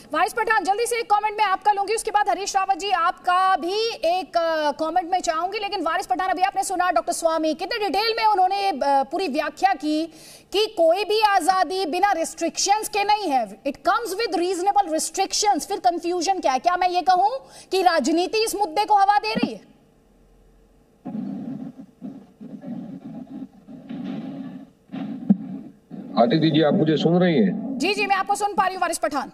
वारिस पठान, जल्दी से एक कमेंट मैं आपका लूंगी, उसके बाद हरीश रावत जी आपका भी एक कमेंट में चाहूंगी। लेकिन वारिस पठान, अभी आपने सुना डॉक्टर स्वामी कितने डिटेल में उन्होंने पूरी व्याख्या की कि कोई भी आजादी बिना रिस्ट्रिक्शंस के नहीं है, it comes with reasonable restrictions. फिर कंफ्यूजन क्या है? क्या मैं ये कहूं कि राजनीति इस मुद्दे को हवा दे रही है? आदिति जी, आप मुझे सुन रही हैं? जी जी, मैं आपको सुन पा रही हूँ वारिस पठान।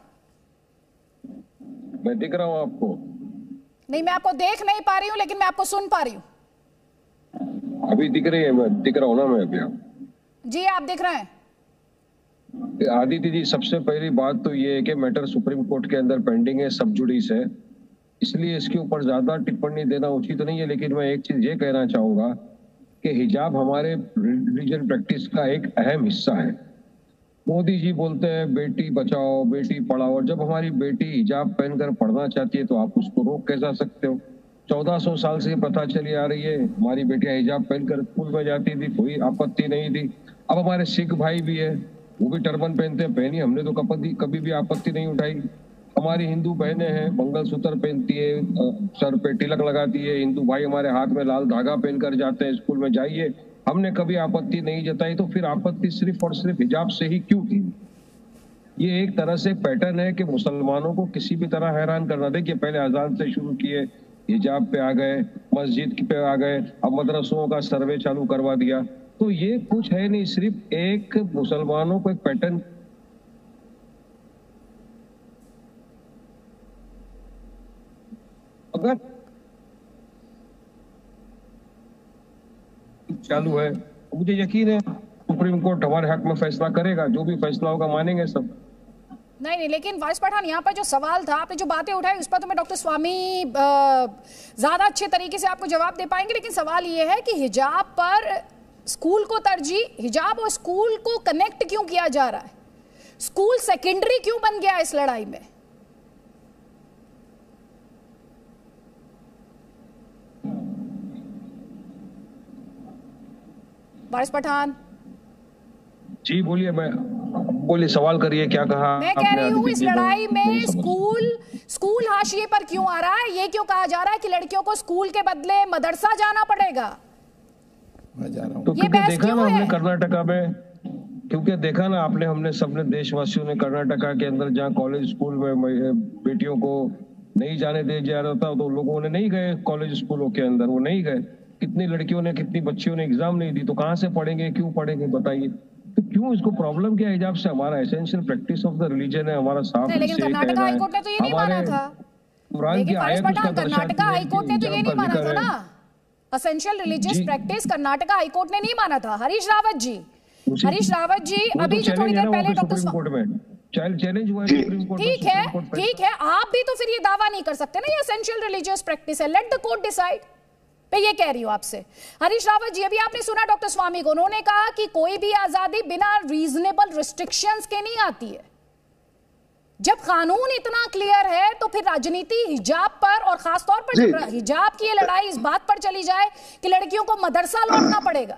मैं दिख रहा हूँ आपको? नहीं, मैं आपको देख नहीं पा रही हूँ, लेकिन मैं आपको सुन पा रही हूँ। अभी दिख रही है? मैं दिख रहा हूँ ना? मैं अभी जी, आप दिख रहे हैं। आदिति जी, सबसे पहली बात तो ये है कि मैटर सुप्रीम कोर्ट के अंदर पेंडिंग है, सब जुडिस है, इसलिए इसके ऊपर ज्यादा टिप्पणी देना उचित नहीं है। लेकिन मैं एक चीज ये कहना चाहूंगा कि हिजाब हमारे रिलीजन प्रैक्टिस का एक अहम हिस्सा है। मोदी जी बोलते हैं बेटी बचाओ बेटी पढ़ाओ, और जब हमारी बेटी हिजाब पहनकर पढ़ना चाहती है तो आप उसको रोक कैसा सकते हो? 1400 साल से प्रथा चली आ रही है, हमारी बेटियां हिजाब पहनकर स्कूल में जाती थी, कोई आपत्ति नहीं थी। अब हमारे सिख भाई भी है, वो भी टर्बन पहनते हैं, पहनी, हमने तो कभी भी आपत्ति नहीं उठाई। हमारी हिंदू बहनें हैं, मंगलसूत्र पहनती है, सर पे तिलक लगाती है, हिंदू भाई हमारे हाथ में लाल धागा पहनकर जाते हैं स्कूल में, जाइए, हमने कभी आपत्ति नहीं जताई। तो फिर आपत्ति सिर्फ और सिर्फ हिजाब से ही क्यों थी? ये एक तरह से पैटर्न है कि मुसलमानों को किसी भी तरह हैरान करना। देखिए, पहले अजान से शुरू किए, हिजाब पे आ गए, मस्जिद पे आ गए, अब मदरसों का सर्वे चालू करवा दिया। तो ये कुछ है नहीं, सिर्फ एक मुसलमानों को एक पैटर्न अगर चालू है, मुझे यकीन है सुप्रीम कोर्ट हमारे हक में फैसला करेगा, जो भी फैसला होगा मानेंगे सब। नहीं, लेकिन वारिस पठान, यहाँ पर जो सवाल था, आपने जो बातें उठाई उस पर तो मैं डॉक्टर स्वामी ज्यादा अच्छे तरीके से आपको जवाब दे पाएंगे। लेकिन सवाल ये है कि हिजाब पर स्कूल को तरजीह, हिजाब और स्कूल को कनेक्ट क्यों किया जा रहा है? स्कूल सेकेंडरी क्यों बन गया इस लड़ाई में? वारिस पठान जी बोलिए, बोलिए, सवाल करिए, क्या कहा? मैं कह रही हूँ इस लड़ाई में स्कूल हाशिए पर क्यों आ रहा है? ये क्यों कहा जा रहा है कि लड़कियों को स्कूल के बदले मदरसा जाना पड़ेगा? मैं जा रहा हूँ। तो क्योंकि देखा ना हमने कर्नाटका में, क्योंकि देखा ना आपने, हमने सबने देशवासियों ने कर्नाटका के अंदर जहाँ कॉलेज स्कूल में बेटियों को नहीं जाने दिया जा रहा था, तो लोगों ने नहीं गए कॉलेज स्कूलों के अंदर, वो नहीं गए। कितनी लड़कियों ने, कितनी बच्चियों ने एग्जाम नहीं दी, तो कहाँ से पढ़ेंगे, क्यों पढ़ेंगे बताइए? तो क्यों इसको प्रॉब्लम क्या है? हिजाब से हमारा essential practice of the religion है, हमारा साफ नहीं, लेकिन कर्नाटका हाईकोर्ट ने तो ये नहीं माना था। लेकिन कर्नाटका हाईकोर्ट ने तो ये नहीं माना था ना, essential religious practice Karnataka high court ने नहीं माना था। हरीश रावत जी, अभी जो थोड़ी देर पहले डॉक्टर चैलेंज हुआ सुप्रीम कोर्ट। ठीक है, आप भी तो फिर ये दावा नहीं कर सकते ना ये एसेंशियल रिलीजियस प्रैक्टिस है, लेट द कोर्ट डिसाइड। मैं ये कह रही हूं आपसे हरीश रावत जी, अभी आपने सुना डॉक्टर स्वामी को, उन्होंने कहा कि कोई भी आजादी बिना रीजनेबल रिस्ट्रिक्शंस के नहीं आती है। जब कानून इतना क्लियर है तो फिर राजनीति हिजाब पर, और खासतौर पर जब हिजाब की ये लड़ाई इस बात पर चली जाए कि लड़कियों को मदरसा लौटना पड़ेगा।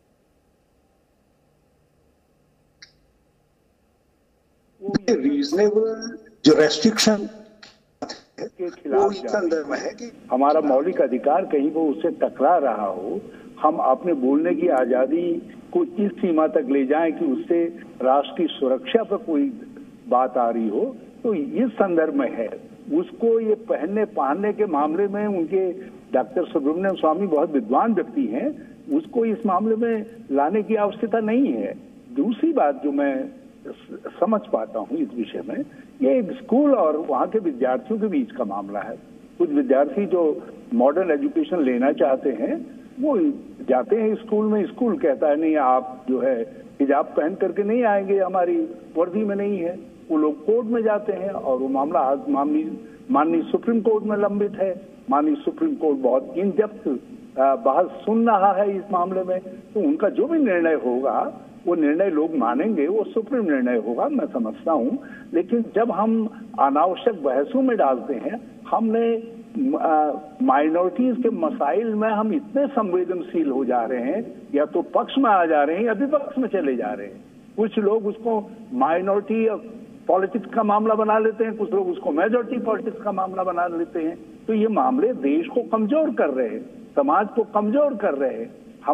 रीजनेबल जो रेस्ट्रिक्शन के खिलाफ संदर्भ है कि हमारा मौलिक अधिकार कहीं वो उससे टकरा रहा हो, हम अपने बोलने की आजादी को इस सीमा तक ले जाएं कि उससे राष्ट्र की सुरक्षा पर कोई बात आ रही हो, तो इस संदर्भ में है। उसको ये पहनने के मामले में उनके डॉक्टर सुब्रमण्यम स्वामी बहुत विद्वान व्यक्ति हैं, उसको इस मामले में लाने की आवश्यकता नहीं है। दूसरी बात जो मैं समझ पाता हूँ इस विषय में, ये स्कूल और वहाँ के विद्यार्थियों के बीच का मामला है। कुछ विद्यार्थी जो मॉडर्न एजुकेशन लेना चाहते हैं वो जाते हैं स्कूल में, स्कूल कहता है नहीं आप जो है हिजाब पहन करके नहीं आएंगे, हमारी वर्दी में नहीं है। वो लोग कोर्ट में जाते हैं और वो मामला आज माननीय सुप्रीम कोर्ट में लंबित है। माननीय सुप्रीम कोर्ट बहुत इन डेप्थ बहस सुन रहा है इस मामले में, तो उनका जो भी निर्णय होगा वो निर्णय लोग मानेंगे, वो सुप्रीम निर्णय होगा, मैं समझता हूँ। लेकिन जब हम अनावश्यक बहसों में डालते हैं, हमने माइनॉरिटीज के मसाइल में हम इतने संवेदनशील हो जा रहे हैं, या तो पक्ष में आ जा रहे हैं या विपक्ष में चले जा रहे हैं। कुछ लोग उसको माइनॉरिटी पॉलिटिक्स का मामला बना लेते हैं, कुछ लोग उसको मेजॉरिटी पॉलिटिक्स का मामला बना लेते हैं। तो ये मामले देश को कमजोर कर रहे हैं, समाज को कमजोर कर रहे हैं।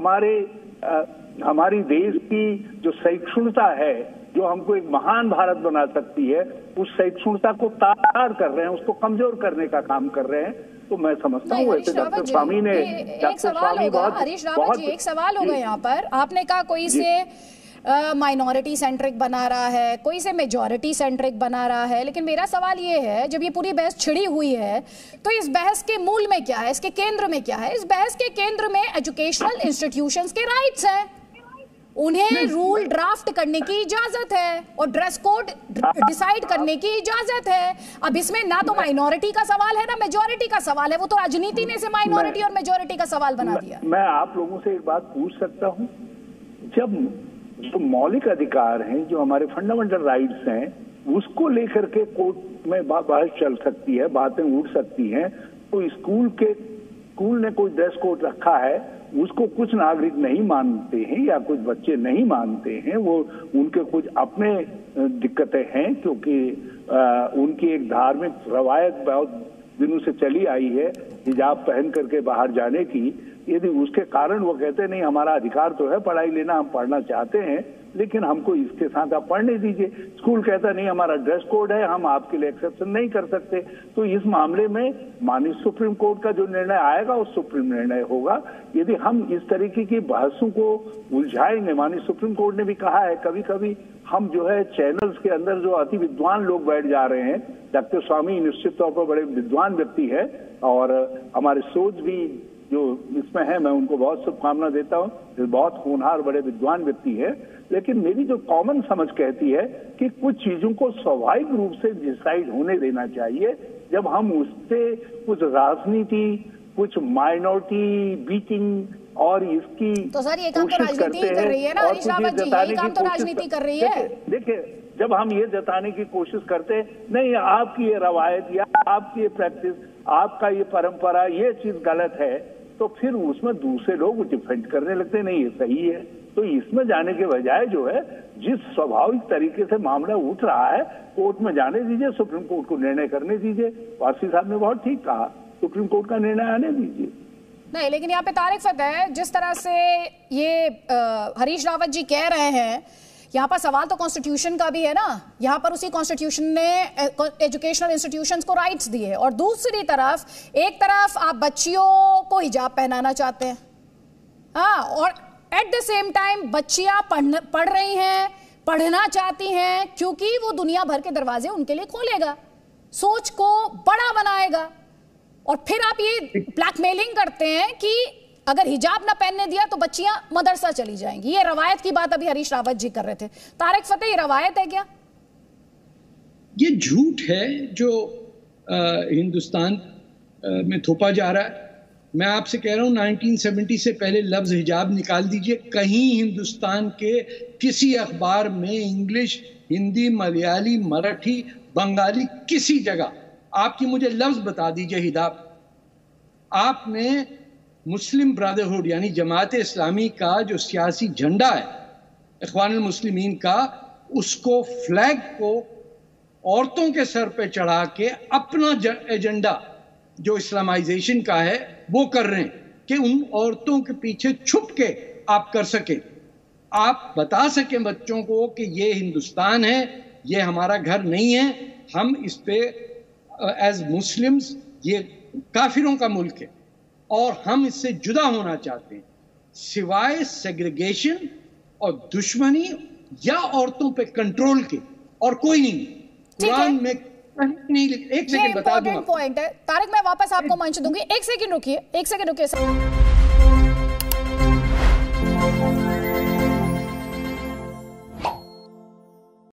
हमारी देश की जो सहिष्णुता है, जो हमको एक महान भारत बना सकती है, उस सहिष्णुता को तार कर रहे हैं, उसको कमजोर करने का काम कर रहे हैं। तो मैं समझता हूँ वैसे डॉक्टर स्वामी ने, एक सवाल होगा हरीश रावत जी, एक सवाल होगा यहाँ पर। आपने कहा कोई से माइनॉरिटी सेंट्रिक बना रहा है, कोई से मेजॉरिटी सेंट्रिक बना रहा है, लेकिन मेरा सवाल ये है, जब ये पूरी बहस छिड़ी हुई है तो इस बहस के मूल में क्या है, इसके केंद्र में क्या है? इस बहस के केंद्र में एजुकेशनल इंस्टीट्यूशंस के राइट्स हैं, उन्हें रूल ड्राफ्ट करने की इजाजत है और ड्रेस कोड डिसाइड करने की इजाजत है। अब इसमें ना तो माइनॉरिटी का सवाल है ना मेजॉरिटी का सवाल है, वो तो राजनीति ने इसे माइनॉरिटी और मेजॉरिटी का सवाल बना दिया। मैं आप लोगों से एक बात पूछ सकता हूँ, जब जो मौलिक अधिकार हैं, जो हमारे फंडामेंटल राइट्स हैं, उसको लेकर के कोर्ट में बहस चल सकती है, बातें उठ सकती हैं, तो स्कूल ने कोई ड्रेस कोड रखा है, उसको कुछ नागरिक नहीं मानते हैं या कुछ बच्चे नहीं मानते हैं, वो उनके कुछ अपने दिक्कतें हैं, क्योंकि उनकी एक धार्मिक रवायत बहुत दिनों से चली आई है हिजाब पहन करके बाहर जाने की। यदि उसके कारण वो कहते नहीं, हमारा अधिकार तो है पढ़ाई लेना, हम पढ़ना चाहते हैं, लेकिन हमको इसके साथ आप पढ़ने दीजिए। स्कूल कहता नहीं, हमारा ड्रेस कोड है, हम आपके लिए एक्सेप्शन नहीं कर सकते। तो इस मामले में माननीय सुप्रीम कोर्ट का जो निर्णय आएगा वो सुप्रीम निर्णय होगा। यदि हम इस तरीके की बहसों को उलझाएंगे, माननीय सुप्रीम कोर्ट ने भी कहा है, कभी कभी हम जो है चैनल्स के अंदर जो अति विद्वान लोग बैठ जा रहे हैं, डॉक्टर स्वामी निश्चित तौर पर बड़े विद्वान व्यक्ति है और हमारे सोच भी जो इसमें है, मैं उनको बहुत शुभकामना देता हूँ, बहुत होनहार बड़े विद्वान व्यक्ति है। लेकिन मेरी जो कॉमन समझ कहती है कि कुछ चीजों को स्वाभाविक रूप से डिसाइड होने देना चाहिए। जब हम उससे कुछ राजनीति, कुछ माइनॉरिटी बीटिंग और इसकी तो सर ये काम तो राजनीति ही कर रही है ना हरीश रावत जी, यही काम तो राजनीति कर रही है। देखिए, जब हम ये जताने की कोशिश करते नहीं, आपकी ये रवायत या आपकी ये प्रैक्टिस, आपका ये परंपरा, ये चीज गलत है, तो फिर उसमें दूसरे लोग डिफेंड करने लगते नहीं ये सही है। तो इसमें जाने के बजाय जो है, जिस स्वाभाविक तरीके से मामला उठ रहा है, कोर्ट में जाने दीजिए, सुप्रीम कोर्ट को निर्णय करने दीजिए। वासी साहब ने बहुत ठीक कहा, सुप्रीम कोर्ट का निर्णय आने दीजिए। नहीं, लेकिन यहाँ पे तारिक फतेह, जिस तरह से ये हरीश रावत जी कह रहे हैं, यहाँ पर सवाल तो कॉन्स्टिट्यूशन का भी है ना। यहाँ पर उसी कॉन्स्टिट्यूशन ने एजुकेशनल इंस्टीट्यूशंस को राइट्स दिए और दूसरी तरफ एक तरफ आप बच्चियों को हिजाब पहनाना चाहते हैं, हाँ, और एट द सेम टाइम बच्चियां पढ़ रही हैं, पढ़ना चाहती हैं, क्योंकि वो दुनिया भर के दरवाजे उनके लिए खोलेगा, सोच को बड़ा बनाएगा। और फिर आप ये ब्लैकमेलिंग करते हैं कि अगर हिजाब ना पहनने दिया तो बच्चियां मदरसा चली जाएंगी। ये रवायत की बात अभी हरीश रावत जी कर रहे थे। तारिक फतेह, ये रवायत है क्या? ये झूठ है जो हिंदुस्तान में थोपा जा रहा है। मैं आपसे कह रहा हूं 1970 से पहले लफ्ज हिजाब निकाल दीजिए, कहीं हिंदुस्तान के किसी अखबार में इंग्लिश, हिंदी, मलयाली, मराठी, बंगाली, किसी जगह आपकी मुझे लफ्ज बता दीजिए हिजाब। आपने मुस्लिम ब्रदरहुड यानी जमात इस्लामी का जो सियासी झंडा है, इख्वानुल मुस्लिमीन का, उसको फ्लैग को औरतों के सर पे चढ़ा के अपना एजेंडा जो इस्लामाइजेशन का है वो कर रहे हैं कि उन औरतों के पीछे छुप के आप कर सकें, आप बता सकें बच्चों को कि ये हिंदुस्तान है, ये हमारा घर नहीं है, हम इस पे एज मुस्लिम्स ये काफिरों का मुल्क है और हम इससे जुदा होना चाहते हैं। सिवाय सेग्रीगेशन और दुश्मनी या औरतों पे कंट्रोल के और कोई नहीं। कुरान में नहीं, एक सेकंड बता दूं, पॉइंट है तारिक, मैं वापस आपको मंच दूंगी। एक सेकंड रुकिए, एक सेकंड रुकिए।